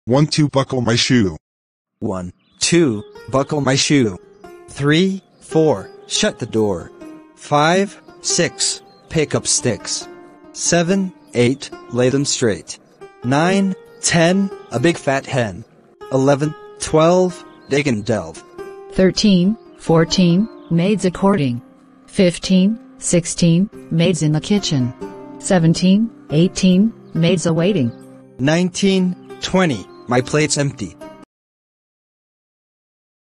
1, 2, buckle my shoe. 1, 2, buckle my shoe. 3, 4, shut the door. 5, 6, pick up sticks. 7, 8, lay them straight. 9, 10, a big fat hen. 11, 12, dig and delve. 13, 14, maids a courting. 15, 16, maids in the kitchen. 17, 18, maids a waiting. 19, 20, my plate's empty.